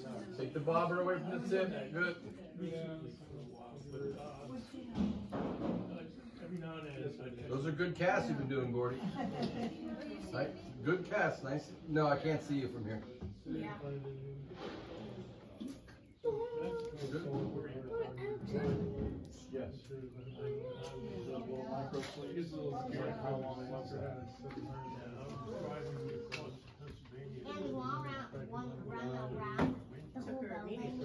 Take the bobber away from the tip. Good. Those are good casts you've been doing, Gordy. Right? Good casts. Nice. No, I can't see you from here. Yeah. Good. Yes. And while one run around the whole building.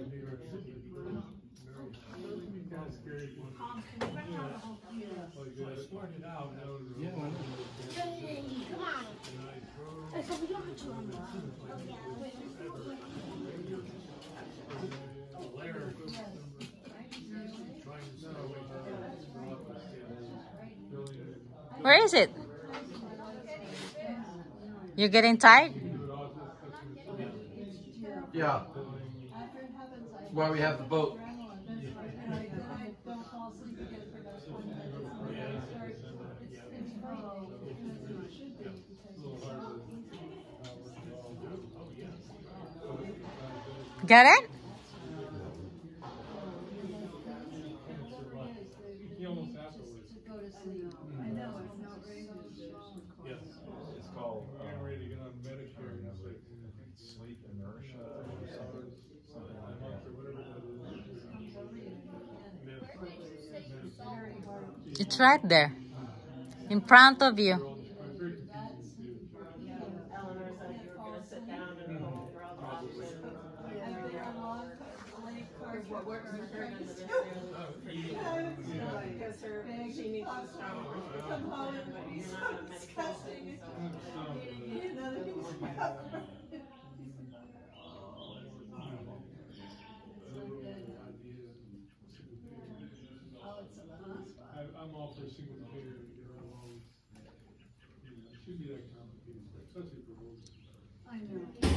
Yeah, why not? Come on. So we don't have to run around. Where is it? You're getting tired? Yeah. That's why we have the boat. Get it? It's called sleep inertia or something like that. It's right there, in front of you. Eleanor said you were going to sit down and go over all the options. What works for her doesn't necessarily because she needs to stop come home and you're not on medication. I'm all for a single payer to get her along. It shouldn't be that complicated, especially for women. I know.